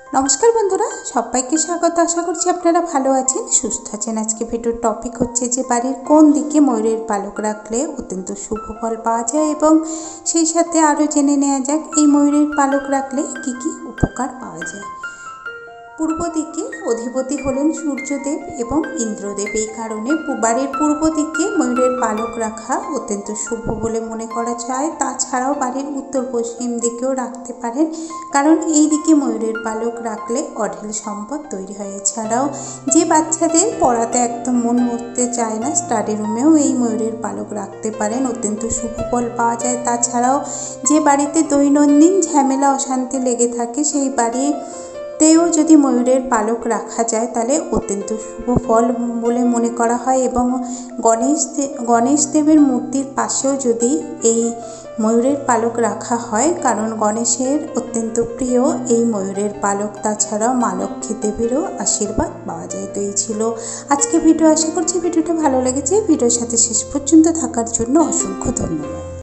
নমস্কার বন্ধুরা, সবাইকে স্বাগত। আশা করছি আপনারা ভালো আছেন, সুস্থ আছেন। আজকে ভিডিওর টপিক হচ্ছে যে বাড়ির কোন দিকে ময়ূরের পালক রাখলে অত্যন্ত শুভ ফল পাওয়া যায়, এবং সেই সাথে আরও জেনে নেওয়া যাক এই ময়ূরের পালক রাখলে কি কি উপকার পাওয়া যায়। পূর্ব দিকে অধিপতি হলেন সূর্যদেব এবং ইন্দ্রদেব। এই কারণে বাড়ির পূর্ব দিকে ময়ূরের পালক রাখা অত্যন্ত শুভ বলে মনে করা যায়। তাছাড়াও বাড়ির উত্তর পশ্চিম দিকেও রাখতে পারেন, কারণ এই দিকে ময়ূরের পালক রাখলে অঢেল সম্পদ তৈরি হয়। এছাড়াও যে বাচ্চাদের পড়াতে একদম মন বসতে চায় না, স্টাডি রুমেও এই ময়ূরের পালক রাখতে পারেন, অত্যন্ত শুভ ফল পাওয়া যায়। তাছাড়াও যে বাড়িতে দৈনন্দিন ঝামেলা অশান্তি লেগে থাকে, সেই বাড়িতেও যদি ময়ূরের পালক রাখা যায় তাহলে অত্যন্ত শুভ ফল বলে মনে করা হয়। এবং গণেশ দেবের মূর্তির পাশেও যদি এই ময়ূরের পালক রাখা হয়, কারণ গণেশের অত্যন্ত প্রিয় এই ময়ূরের পালক। তাছাড়াও মা লক্ষ্মী দেবীরও আশীর্বাদ পাওয়া যায়। তো এই ছিল আজকে ভিডিও। আশা করছি ভিডিওটা ভালো লেগেছে। ভিডিওর সাথে শেষ পর্যন্ত থাকার জন্য অসংখ্য ধন্যবাদ।